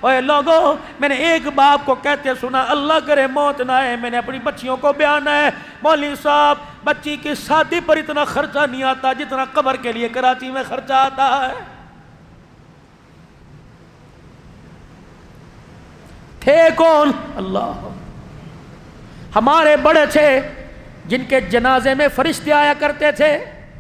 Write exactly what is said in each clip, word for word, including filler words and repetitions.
اوے لوگوں، میں نے ایک باپ کو کہتے سنا اللہ کرے موت نہ آئے، میں نے اپنی بچیوں کو بیان ہے، مولوی صاحب بچی کی شادی پر اتنا خرچہ نہیں آتا جتنا قبر کے لیے کراچی میں خرچہ آتا ہے۔ تھے کون؟ اللہ۔ ہمارے بڑے تھے جن کے جنازے میں فرشتے آیا کرتے تھے۔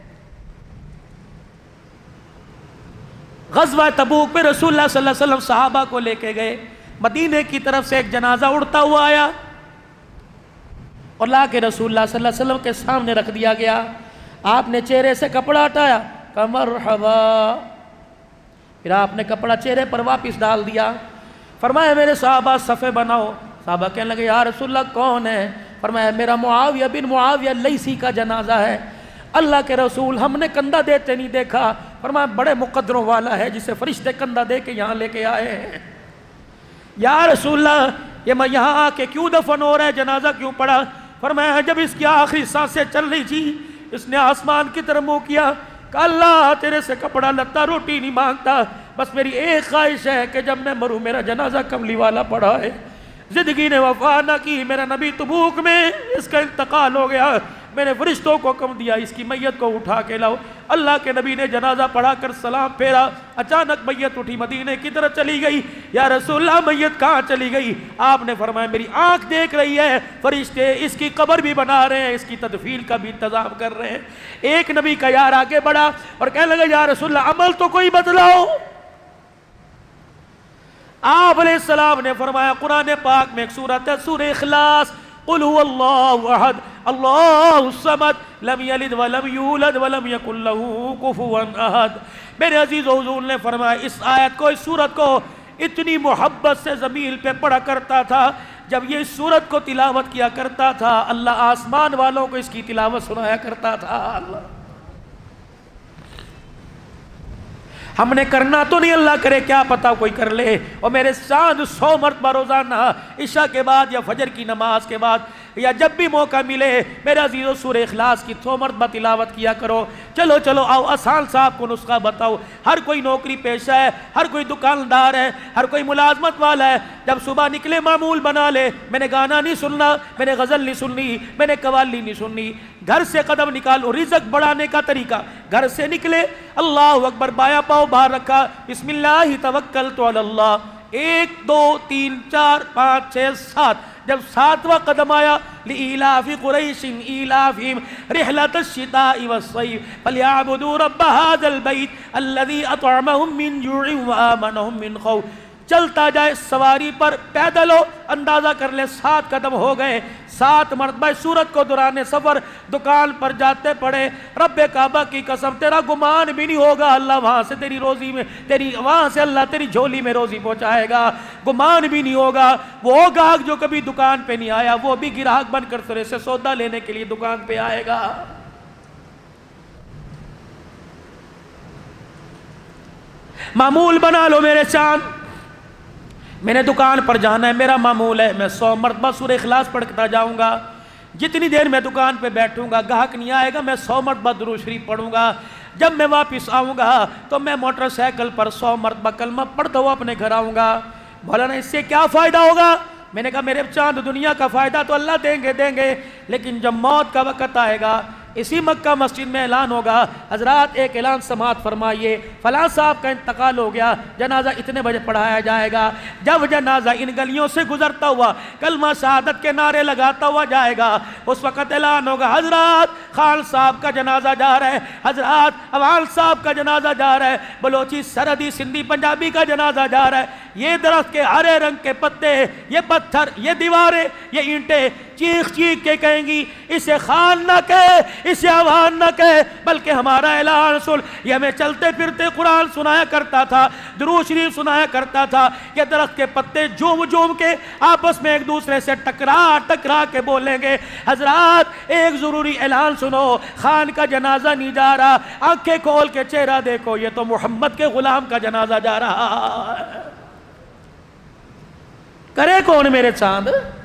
غزوہ تبوک میں رسول اللہ صلی اللہ علیہ وسلم صحابہ کو لے کے گئے، مدینے کی طرف سے ایک جنازہ اڑتا ہوا آیا اور لا کے رسول اللہ صلی اللہ علیہ وسلم کے سامنے رکھ دیا گیا۔ آپ نے چہرے سے کپڑا ہٹایا، کہا مرحبا، پھر آپ نے کپڑا چہرے پر واپس ڈال دیا، فرمایا میرے صحابہ صفے بناؤ۔ صحابہ کہنے لگے یا رسول اللہ کون ہے؟ فرمایا میرا معاویہ بن معاویہ لیسی کا جنازہ ہے۔ اللہ کے رسول ہم نے کندھا دیتے نہیں دیکھا۔ فرمایا بڑے مقدروں والا ہے جسے فرشتے کندھا دے کے یہاں لے کے آئے ہیں۔ یا رسول اللہ یہ میں یہاں آ کے کیوں دفن ہو رہا ہے، جنازہ کیوں پڑا؟ فرمایا جب اس کی آخری سانسیں چل رہی تھی اس نے آسمان کی طرف منہ کیا، کہ اللہ تیرے سے کپڑا لتا روٹی نہیں مانگتا، بس میری ایک خواہش ہے کہ جب میں مروں میرا جنازہ کملی والا پڑا ہے۔ زندگی نے وفا نہ کی، میرا نبی تبوک میں اس کا انتقال ہو گیا، میں نے فرشتوں کو کم دیا اس کی میت کو اٹھا کے لاؤ۔ اللہ کے نبی نے جنازہ پڑھا کر سلام پھیرا، اچانک میت اٹھی مدینے کی طرف چلی گئی۔ یا رسول اللہ میت کہاں چلی گئی؟ آپ نے فرمایا میری آنکھ دیکھ رہی ہے، فرشتے اس کی قبر بھی بنا رہے ہیں، اس کی تدفین کا بھی انتظام کر رہے ہیں۔ ایک نبی کا یار آگے بڑھا اور کہنے لگا یا رسول اللہ عمل تو کوئی بتلاؤ۔ آپ علیہ السلام نے فرمایا قرآن پاک میں ایک سورت ہے سورہ اخلاص، قل هو اللہ احد اللہ الصمد لم یلد ولم یولد ولم یکن له کفوا احد۔ میرے عزیز و حضور نے فرمایا اس آیت کو، اس سورت کو اتنی محبت سے زمین پہ پڑھا کرتا تھا، جب یہ اس سورت کو تلاوت کیا کرتا تھا اللہ آسمان والوں کو اس کی تلاوت سنایا کرتا تھا۔ اللہ ہم نے کرنا تو نہیں، اللہ کرے کیا پتا کوئی کر لے۔ اور میرے ساتھ سو مرتبہ روزانہ عشاء کے بعد یا فجر کی نماز کے بعد یا جب بھی موقع ملے میرے عزیزو سورہ اخلاص کی سو مرتبہ تلاوت کیا کرو۔ چلو چلو آؤ آسان صاحب کو نسخہ بتاؤ۔ ہر کوئی نوکری پیشہ ہے، ہر کوئی دکاندار ہے، ہر کوئی ملازمت والا ہے، جب صبح نکلے معمول بنا لے، میں نے گانا نہیں سننا، میں نے غزل نہیں سننی، میں نے قوالی نہیں سننی۔ گھر سے قدم نکالو، رزق بڑھانے کا طریقہ، گھر سے نکلے اللہ اکبر، بایاں پاؤں باہر رکھا، بسم اللہ توکلت علی اللہ، ایک دو تین چار پانچ چھ سات، جب ساتواں قدم آیا لإیلاف قریش ایلافہم رحلۃ الشتاء والصیف فلیعبدوا رب ھذا البیت الذی اطعمہم من جوع وآمنہم من خوف۔ چلتا جائے سواری پر، پیدل ہو اندازہ کر لے سات قدم ہو گئے، سات مرتبہ سورت کو دوران سفر دکان پر جاتے پڑے، رب کعبہ کی قسم تیرا گمان بھی نہیں ہوگا اللہ وہاں سے تیری روزی میں تیری وہاں سے اللہ تیری جھولی میں روزی پہنچائے گا، گمان بھی نہیں ہوگا۔ وہ گاہک جو کبھی دکان پہ نہیں آیا وہ بھی گراہک بن کر سرے سے سودا لینے کے لیے دکان پہ آئے گا۔ معمول بنا لو میرے چاند، میں نے دکان پر جانا ہے، میرا معمول ہے میں سو مرتبہ سورہ اخلاص پڑھتا جاؤں گا، جتنی دیر میں دکان پہ بیٹھوں گا گاہک نہیں آئے گا میں سو مرتبہ درود شریف پڑھوں گا، جب میں واپس آؤں گا تو میں موٹر سائیکل پر سو مرتبہ کلمہ پڑھتا ہوا اپنے گھر آؤں گا۔ مولانا اس سے کیا فائدہ ہوگا؟ میں نے کہا میرے چاند دنیا کا فائدہ تو اللہ دیں گے دیں گے، لیکن جب موت کا وقت آئے گا اسی مکہ مسجد میں اعلان ہوگا، حضرات ایک اعلان سماعت فرمائیے، فلاں صاحب کا انتقال ہو گیا، جنازہ اتنے بجے پڑھایا جائے گا۔ جب جنازہ ان گلیوں سے گزرتا ہوا کلمہ شہادت کے نعرے لگاتا ہوا جائے گا، اس وقت اعلان ہوگا حضرات خان صاحب کا جنازہ جا رہا ہے، حضرات اوال صاحب کا جنازہ جا رہا ہے، بلوچی سرحدی سندھی پنجابی کا جنازہ جا رہا ہے۔ یہ درخت کے ہرے رنگ کے پتے، یہ پتھر، یہ دیواریں، یہ اینٹیں چیخ چیخ کے کہیں گی اسے خان نہ کہے، اسے عوان نہ کہے، بلکہ ہمارا اعلان سن۔ یہ ہمیں چلتے پھرتے قرآن سنایا کرتا تھا، درود شریف سنایا کرتا تھا، یہ درخت کے پتے جوم جوم کے آپس میں ایک دوسرے سے ٹکرا ٹکرا کے بولیں گے حضرات ایک ضروری اعلان سنو، خان کا جنازہ نہیں جا رہا، آنکھیں کھول کے چہرہ دیکھو یہ تو محمد کے غلام کا جنازہ جا رہا ہے۔ کرے کون میرے چاند؟